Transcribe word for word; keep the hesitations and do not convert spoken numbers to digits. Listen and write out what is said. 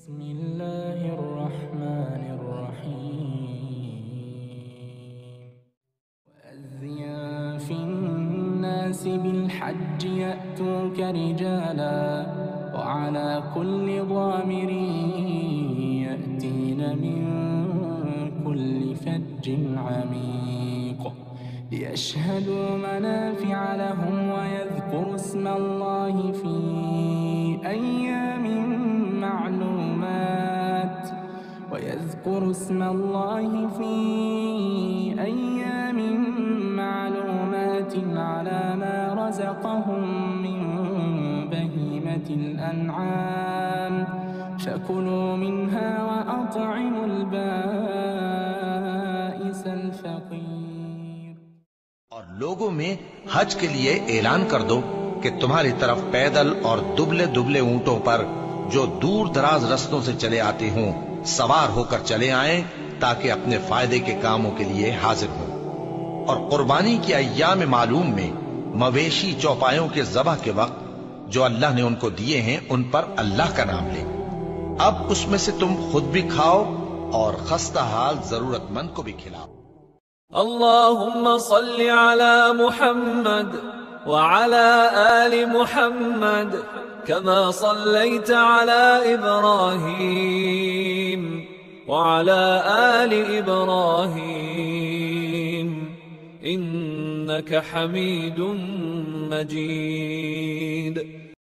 بسم الله الرحمن الرحيم. وأذن في الناس بالحج يأتوك رجالا وعلى كل ضامر يأتين من كل فج عميق ليشهدوا منافع لهم ويذكروا اسم الله في أيام معلومات ويذكروا اسم الله في أيام معلومات على ما رزقهم من بهيمة الأنعام فكلوا منها وأطعموا البائس الفقير। और लोगों में हज के लिए ऐलान कर दो कि तुम्हारी तरफ पैदल और दुबले दुबले ऊंटों पर जो दूर दराज रस्तों से चले आते हों सवार होकर चले आएं ताकि अपने फायदे के कामों के लिए हाजिर हों। और कुर्बानी की अय्याम मालूम में मवेशी चौपायों के ज़बह के वक्त जो अल्लाह ने उनको दिए हैं उन पर अल्लाह का नाम लें। अब उसमें से तुम खुद भी खाओ और खस्ता हाल जरूरतमंद को भी खिलाओ। अल्लाहुम्मा सल्लि अला मुहम्मद व अला आलि मुहम्मद कमा सल्लैत अला इब्राहीम व अला आलि इब्राहीम इन्नका हमीदुम मजीद।